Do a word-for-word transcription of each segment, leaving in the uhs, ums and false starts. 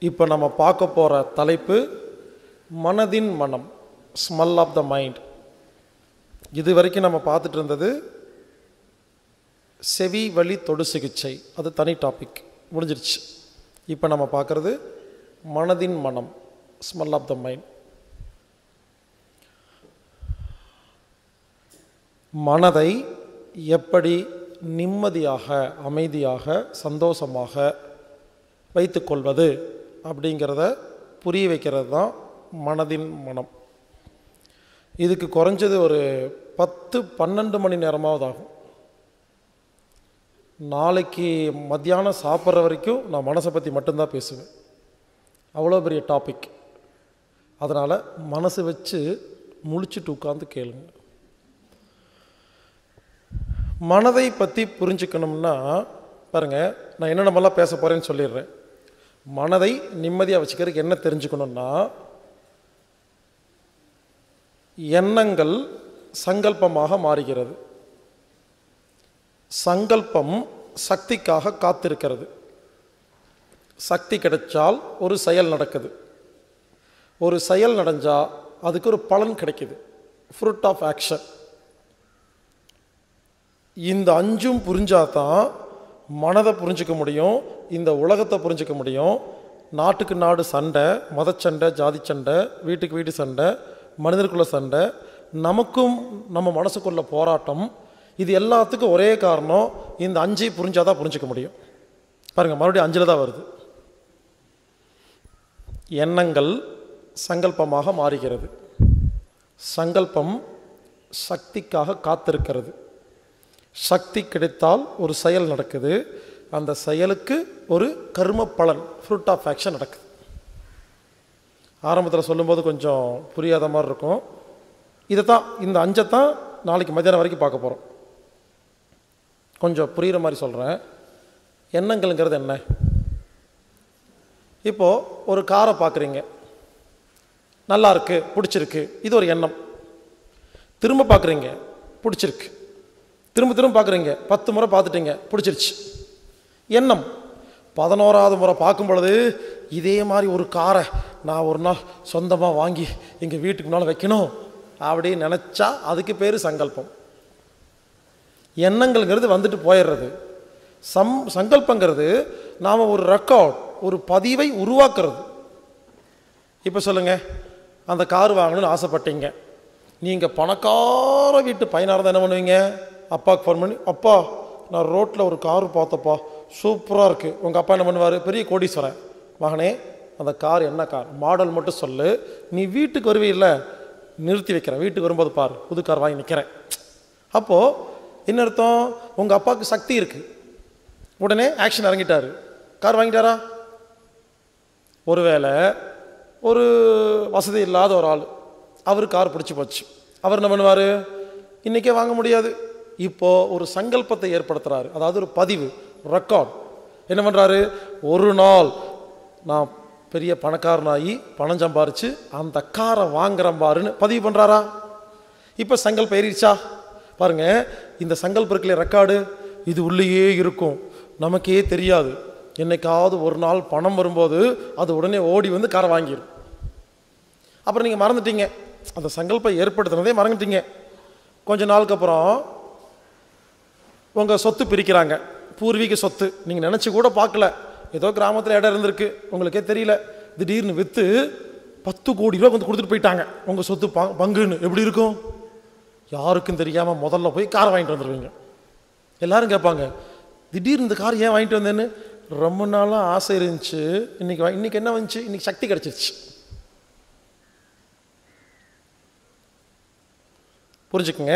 இப்போ நம்ம பார்க்க போகிற தலைப்பு மனதின் மனம், ஸ்மெல் ஆஃப் த மைண்ட். இது வரைக்கும் நம்ம பார்த்துட்டு இருந்தது செவி வழி தொடு சிகிச்சை, அது தனி டாபிக், முடிஞ்சிருச்சு. இப்போ நம்ம பார்க்குறது மனதின் மனம், ஸ்மெல் ஆஃப் த மைண்ட். மனதை எப்படி நிம்மதியாக, அமைதியாக, சந்தோஷமாக வைத்துக்கொள்வது அப்படிங்கிறத புரிய வைக்கிறது தான் மனதின் மனம். இதுக்கு குறைஞ்சது ஒரு பத்து பன்னெண்டு மணி நேரமாவது ஆகும். நாளைக்கு மத்தியானம் சாப்பிட்ற வரைக்கும் நான் மனசை பற்றி மட்டும்தான் பேசுவேன். அவ்வளோ பெரிய டாபிக். அதனால் மனசு வச்சு முழிச்சிட்டு உட்காந்து கேளுங்க. மனதை பற்றி புரிஞ்சுக்கணும்னா பாருங்கள், நான் என்னென்னமெல்லாம் பேச போகிறேன்னு சொல்லிடுறேன். மனதை நிம்மதியாக வச்சுக்கிறதுக்கு என்ன தெரிஞ்சுக்கணுன்னா, எண்ணங்கள் சங்கல்பமாக மாறுகிறது. சங்கல்பம் சக்திக்காக காத்திருக்கிறது. சக்தி கிடைச்சால் ஒரு செயல் நடக்குது. ஒரு செயல் நடந்தால் அதுக்கு ஒரு பலன் கிடைக்குது, ஃப்ரூட் ஆஃப் ஆக்ஷன். இந்த அஞ்சும் புரிஞ்சாதான் மனதை புரிஞ்சிக்க முடியும், இந்த உலகத்தை புரிஞ்சிக்க முடியும். நாட்டுக்கு நாடு சண்டை, மதச்சண்டை, ஜாதி சண்டை, வீட்டுக்கு வீட்டு சண்டை, மனிதருக்குள்ள சண்டை, நமக்கும் நம்ம மனசுக்குள்ள போராட்டம். இது எல்லாத்துக்கும் ஒரே காரணம், இந்த அஞ்சை புரிஞ்சாதான் புரிஞ்சிக்க முடியும். பாருங்கள், மறுபடியும் அஞ்சில் தான் வருது. எண்ணங்கள் சங்கல்பமாக மாறுகிறது. சங்கல்பம் சக்திக்காக காத்திருக்கிறது. சக்தி கிடைத்தால் ஒரு செயல் நடக்குது. அந்த செயலுக்கு ஒரு கர்ம பலன், ஃப்ரூட் ஆஃப் ஆக்ஷன் நடக்குது. ஆரம்பத்தில் சொல்லும்போது கொஞ்சம் புரியாத மாதிரி இருக்கும். இதை தான், இந்த அஞ்சைத்தான் நாளைக்கு மத்தியானம் வரைக்கும் பார்க்க போகிறோம். கொஞ்சம் புரிகிற மாதிரி சொல்கிறேன். எண்ணங்கள்ங்கிறது என்ன? இப்போது ஒரு காரை பார்க்குறீங்க, நல்லா இருக்கு, பிடிச்சிருக்கு, இது ஒரு எண்ணம். திரும்ப பார்க்குறீங்க, பிடிச்சிருக்கு. திரும்ப திரும்ப பார்க்குறீங்க, பத்து முறை பார்த்துட்டீங்க, பிடிச்சிருச்சு, எண்ணம். பதினோராவது முறை பார்க்கும் பொழுது இதே மாதிரி ஒரு காரை நான் ஒரு நாள் சொந்தமாக வாங்கி எங்கள் வீட்டுக்கு முன்னால் வைக்கணும் அப்படின்னு நினச்சா அதுக்கு பேர் சங்கல்பம். எண்ணங்கள்ங்கிறது வந்துட்டு போயிடுறது. சம் சங்கல்பங்கிறது நாம் ஒரு ரெக்கார்ட், ஒரு பதிவை உருவாக்குறது. இப்போ சொல்லுங்கள், அந்த கார் வாங்கணும்னு ஆசைப்பட்டீங்க. நீங்கள் பணக்கார வீட்டு பையனாக இருந்தால் என்ன பண்ணுவீங்க? அப்பாவுக்கு ஃபோன் பண்ணி, அப்பா நான் ரோட்டில் ஒரு கார் பார்த்தப்பா, சூப்பராக இருக்குது. உங்கள் அப்பா என்ன பண்ணுவார்? பெரிய கோடீஸ்வரன். மகனே, அந்த கார் என்ன கார், மாடல் மட்டும் சொல்லு, நீ வீட்டுக்கு வருவீல்ல, நிறுத்தி வைக்கிறேன், வீட்டுக்கு வரும்போது பார், புது கார் வாங்கி நிற்கிறேன். அப்போது என்ன அர்த்தம்? உங்கள் அப்பாவுக்கு சக்தி இருக்குது. உடனே ஆக்ஷன் இறங்கிட்டார், கார் வாங்கிட்டாரா? ஒருவேளை ஒரு வசதி இல்லாத ஒரு ஆள், அவர் கார் பிடிச்சி போச்சு. அவர் என்ன பண்ணுவார்? இன்றைக்கே வாங்க முடியாது. இப்போது ஒரு சங்கல்பத்தை ஏற்படுத்துகிறாரு, அதாவது ஒரு பதிவு, ரெக்கார்ட். என்ன பண்ணுறாரு? ஒரு நாள் நான் பெரிய பணக்காரனாகி பணம் சம்பாரித்து அந்த காரை வாங்குறேன் பாருன்னு பதிவு பண்ணுறாரா? இப்போ சங்கல்பம் ஏறிடுச்சா? பாருங்கள், இந்த சங்கல்பம் இருக்குல்ல, ரெக்கார்டு, இது உள்ளேயே இருக்கும், நமக்கே தெரியாது. என்னைக்காவது ஒரு நாள் பணம் வரும்போது அது உடனே ஓடி வந்து காரை வாங்கிடும். அப்புறம் நீங்கள் மறந்துட்டீங்க, அந்த சங்கல்பம் ஏற்படுத்தினதே மறந்துட்டீங்க. கொஞ்ச நாளுக்கு அப்புறம் உங்கள் சொத்து பிரிக்கிறாங்க, பூர்வீக சொத்து. நீங்கள் நினச்சி கூட பார்க்கல, ஏதோ கிராமத்தில் இடம் இருந்திருக்கு, உங்களுக்கே தெரியல. திடீர்னு விற்று பத்து கோடி ரூபா வந்து கொடுத்துட்டு போயிட்டாங்க உங்கள் சொத்து பங்குன்னு. எப்படி இருக்கும்? யாருக்கும் தெரியாமல் முதல்ல போய் காரை வாங்கிட்டு வந்துடுவீங்க. எல்லாரும் கேட்பாங்க, திடீர்னு இந்த கார் ஏன் வாங்கிட்டு வந்தேன்னு. ரொம்ப நாளாக ஆசை இருந்துச்சு, இன்னைக்கு இன்னைக்கு என்ன வந்துச்சு? இன்னைக்கு சக்தி கிடச்சிருச்சு. புரிஞ்சுக்குங்க,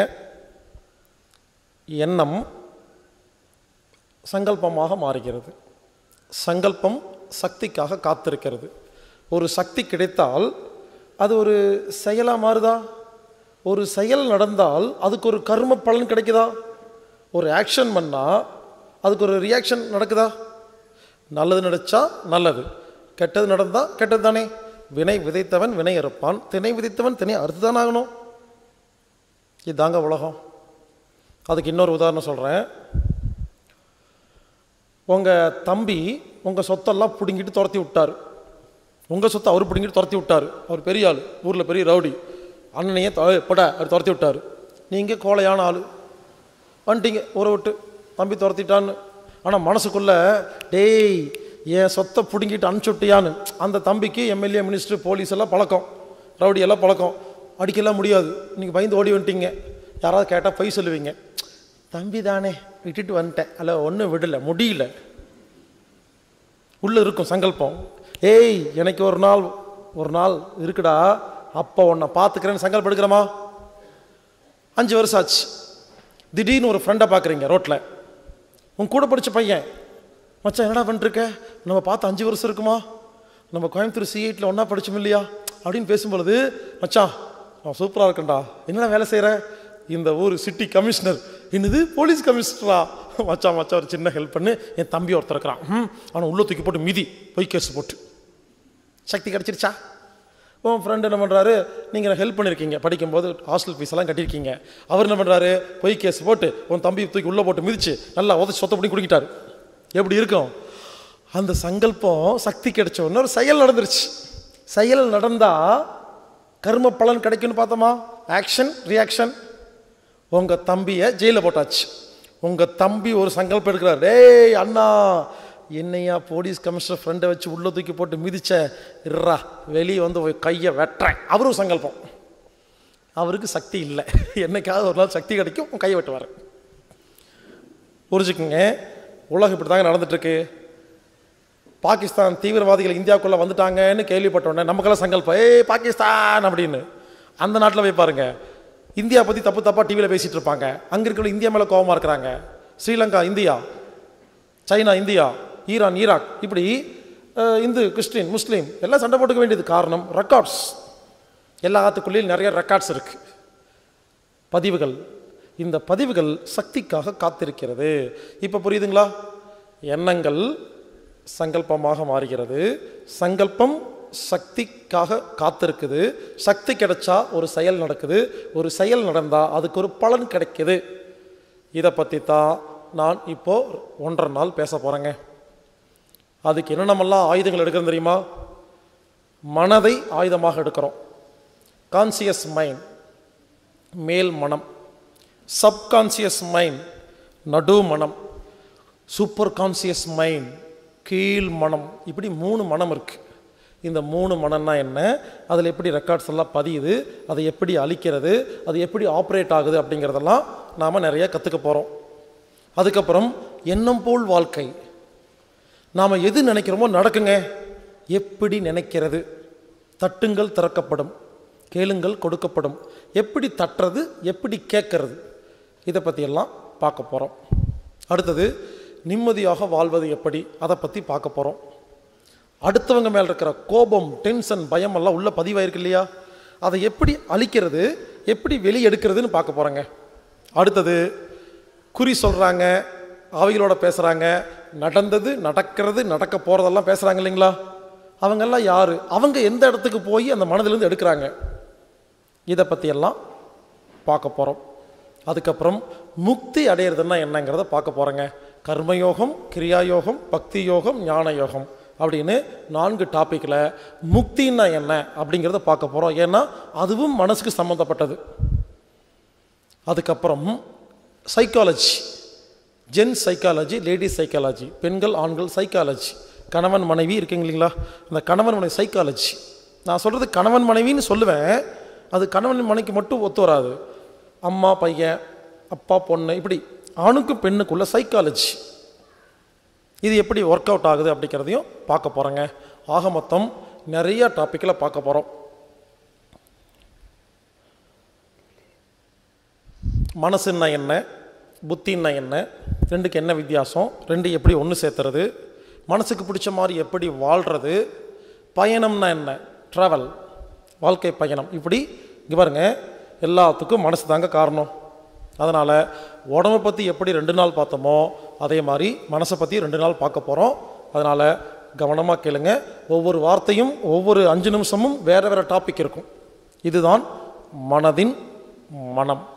எண்ணம் சங்கல்பமாக மாறுகிறது. சங்கல்பம் சக்திக்காக காத்திருக்கிறது. ஒரு சக்தி கிடைத்தால் அது ஒரு செயலாக மாறுதா? ஒரு செயல் நடந்தால் அதுக்கு ஒரு கர்ம பலன் கிடைக்குதா? ஒரு ஆக்ஷன் பண்ணால் அதுக்கு ஒரு ரியாக்ஷன் நடக்குதா? நல்லது நடச்சா நல்லது, கெட்டது நடந்தால் கெட்டது தானே. வினை விதைத்தவன் வினை அறுப்பான், திணை விதைத்தவன் திணை அறுத்து தான் ஆகணும். இதுதாங்க உலகம். அதுக்கு இன்னொரு உதாரணம் சொல்கிறேன். உங்கள் தம்பி உங்கள் சொத்தெல்லாம் பிடுங்கிட்டு துரத்தி விட்டார். உங்கள் சொத்தை அவர் பிடிங்கிட்டு துரத்தி விட்டார். அவர் பெரிய ஆள், ஊரில் பெரிய ரவுடி, அண்ணனையே பட அவர் துரத்தி விட்டார். நீங்கள் கோழையான ஆள் வந்துட்டீங்க ஊரை விட்டு, தம்பி துரத்திட்டான்னு. ஆனால் மனசுக்குள்ளே டேய் என் சொத்தை பிடுங்கிட்டு அனுப்பிச்சுட்டியான்னு. அந்த தம்பிக்கு எம்எல்ஏ மினிஸ்டர் போலீஸ் எல்லாம் பழக்கம், ரவுடி எல்லாம் பழக்கம், அடிக்கலாம் முடியாது. நீங்கள் பயந்து ஓடி வந்துட்டீங்க. யாராவது கேட்டால் பொய் சொல்லுவீங்க, தம்பி தானே விட்டுட்டு வந்துட்டேன், அல்ல ஒன்றும் விடலை முடியல. உள்ளே இருக்கும் சங்கல்பம், ஏய் எனக்கு ஒரு நாள் ஒரு நாள் இருக்குடா, அப்போ உன்னை பார்த்துக்கிறேன்னு சங்கல்பம் எடுக்கிறோமா? அஞ்சு வருஷம் ஆச்சு. திடீர்னு ஒரு ஃப்ரெண்டை பார்க்குறீங்க ரோட்டில், உன் கூட படித்த பையன், மச்சான் என்னடா பண்ணிருக்க, நம்ம பார்த்து அஞ்சு வருஷம் இருக்குமா, நம்ம கோயம்புத்தூர் சி எயிட்டில் ஒன்றா படித்தோம் இல்லையா அப்படின்னு பேசும்பொழுது, மச்சான் நான் சூப்பராக இருக்கேன்டா, என்னடா வேலை செய்கிற, இந்த ஊர் சிட்டி கமிஷனர். என்னது போலீஸ் கமிஷனரா? மச்சான் மச்சான் ஒரு சின்ன ஹெல்ப் பண்ணு, என் தம்பி ஒருத்தர் இருக்கிறான், ம் அவனை உள்ளே தூக்கி போட்டு மிதி, பொய் கேஸ் போட்டு. சக்தி கிடச்சிருச்சா? உன் ஃப்ரெண்டு என்ன பண்ணுறாரு, நீங்கள் ஹெல்ப் பண்ணியிருக்கீங்க, படிக்கும்போது ஹாஸ்டல் ஃபீஸ் எல்லாம் கட்டியிருக்கீங்க. அவர் என்ன பண்ணுறாரு, பொய் கேஸ் போட்டு உன் தம்பி தூக்கி உள்ளே போட்டு மிதிச்சு நல்லா உதச்சி சொத்தை பண்ணி குடிக்கிட்டாரு. எப்படி இருக்கும்? அந்த சங்கல்பம் சக்தி கிடைச்ச உடனே ஒரு செயல் நடந்துருச்சு. செயல் நடந்தால் கர்ம பலன் கிடைக்குன்னு பார்த்தோமா? Action reaction. உங்கள் தம்பியை ஜெயிலில் போட்டாச்சு. உங்கள் தம்பி ஒரு சங்கல்பம் எடுக்கிறார், டேய் அண்ணா என்னையா போலீஸ் கமிஷனர் ஃப்ரெண்டை வச்சு உள்ளே தூக்கி போட்டு மிதிச்ச, இருறா வெளியே வந்து கையை வெட்டுறேன். அவரும் சங்கல்பம். அவருக்கு சக்தி இல்லை, என்னைக்காவது ஒரு நாள் சக்தி கிடைக்கும், கையை வெட்டுவார். புரிஞ்சுக்குங்க, உலகம் இப்படி தாங்க நடந்துட்டுருக்கு. பாகிஸ்தான் தீவிரவாதிகள் இந்தியாவுக்குள்ளே வந்துட்டாங்கன்னு கேள்விப்பட்டோன்னே நமக்கெல்லாம் சங்கல்பம், ஏய் பாகிஸ்தான் அப்படின்னு. அந்த நாட்டில் போய் பாருங்க, இந்தியா பற்றி தப்பு தப்பாக டிவியில் பேசிகிட்டு இருப்பாங்க. அங்கே இருக்கிற இந்தியா மேலே கோபமாக இருக்கிறாங்க. Sri Lanka India, China India, Iran Iraq, இப்படி இந்து கிறிஸ்டின் முஸ்லீம் எல்லாம் சண்டை போட்டுக்க வேண்டியது காரணம் ரெக்கார்ட்ஸ். எல்லாத்துக்குள்ளேயும் நிறைய ரெக்கார்ட்ஸ் இருக்குது, பதிவுகள். இந்த பதிவுகள் சக்திக்காக காத்திருக்கிறது. இப்போ புரியுதுங்களா? எண்ணங்கள் சங்கல்பமாக மாறுகிறது, சங்கல்பம் சக்திக்காக காத்திருக்குது, சக்தி கிடைச்சா ஒரு செயல் நடக்குது, ஒரு செயல் நடந்தால் அதுக்கு ஒரு பலன் கிடைக்குது. இதை பற்றி தான் நான் இப்போது ஒன்றரை நாள் பேச போகிறேங்க. அதுக்கு என்னென்னமெல்லாம் ஆயுதங்கள் எடுக்கிறோம் தெரியுமா? மனதை ஆயுதமாக எடுக்கிறோம். கான்சியஸ் மைண்ட் மேல் மனம், சப்கான்சியஸ் மைண்ட் நடு மனம், சூப்பர் கான்சியஸ் மைண்ட் கீழ் மனம். இப்படி மூணு மனம் இருக்குது. இந்த மூணு மனம்னா என்ன, அதில் எப்படி ரெக்கார்ட்ஸ் எல்லாம் பதியுது, அதை எப்படி அழிக்கிறது, அது எப்படி ஆப்ரேட் ஆகுது அப்படிங்கிறதெல்லாம் நாம் நிறைய கற்றுக்க போகிறோம். அதுக்கப்புறம் எண்ணம் போல் வாழ்க்கை. நாம் எது நினைக்கிறோமோ நடக்குங்க. எப்படி நினைக்கிறது? தட்டுங்கள் திறக்கப்படும், கேளுங்கள் கொடுக்கப்படும். எப்படி தட்டுறது, எப்படி கேட்கறது, இதை பற்றியெல்லாம் பார்க்க போகிறோம். அடுத்தது நிம்மதியாக வாழ்வது எப்படி, அதை பற்றி பார்க்க போகிறோம். அடுத்தவங்க மேலே இருக்கிற கோபம், டென்ஷன், பயம் எல்லாம் உள்ள பதிவாயிருக்கு இல்லையா, அதை எப்படி அழிக்கிறது, எப்படி வெளியே எடுக்கிறதுன்னு பார்க்க போகிறேங்க. அடுத்தது குறி சொல்கிறாங்க, அவைகளோட பேசுகிறாங்க, நடந்தது நடக்கிறது நடக்க போகிறதெல்லாம் பேசுகிறாங்க இல்லைங்களா, அவங்கெல்லாம் யார், அவங்க எந்த இடத்துக்கு போய் அந்த மனதிலேருந்து எடுக்கிறாங்க, இதை பற்றியெல்லாம் பார்க்க போகிறோம். அதுக்கப்புறம் முக்தி அடையிறதுன்னா என்னங்கிறத பார்க்க போகிறேங்க. கர்மயோகம், கிரியாயோகம், பக்தி யோகம், ஞான யோகம் அப்படின்னு நான்கு டாப்பிக்கில் முக்தின்னா என்ன அப்படிங்கிறத பார்க்க போகிறோம். ஏன்னா அதுவும் மனசுக்கு சம்மந்தப்பட்டது. அதுக்கப்புறம் psychology, Zen psychology, ladies psychology, பெண்கள் ஆண்கள் சைக்காலஜி, கணவன் மனைவி இருக்குங்க இல்லைங்களா, அந்த கணவன் மனைவி சைக்காலஜி. நான் சொல்கிறது கணவன் மனைவின்னு சொல்லுவேன், அது கணவன் மனைவிக்கு மட்டும் ஒத்து வராது. அம்மா பையன், அப்பா பொண்ணு, இப்படி ஆணுக்கும் பெண்ணுக்குள்ள சைக்காலஜி, இது எப்படி ஒர்க் அவுட் ஆகுது அப்படிங்கிறதையும் பார்க்க போகிறேங்க. ஆக மொத்தம் நிறைய டாப்பிக்கில் பார்க்க போகிறோம். மனசுன்னா என்ன, புத்தின்னா என்ன, ரெண்டுக்கு என்ன வித்தியாசம், ரெண்டு எப்படி ஒன்று சேர்த்துறது, மனசுக்கு பிடிச்ச மாதிரி எப்படி வாழ்கிறது, பயணம்னா என்ன, ட்ராவல், வாழ்க்கை பயணம். இப்படி இங்கே பாருங்க, எல்லாத்துக்கும் மனசு தாங்க காரணம். அதனால் உடம்பை பற்றி எப்படி ரெண்டு நாள் பார்த்தோமோ அதே மாதிரி மனசை பற்றி ரெண்டு நாள் பார்க்க போகிறோம். அதனால் கவனமாக கேளுங்க. ஒவ்வொரு வார்த்தையும் ஒவ்வொரு அஞ்சு நிமிஷமும் வேறு வேறு டாபிக் இருக்கும். இதுதான் மனதின் மனம்.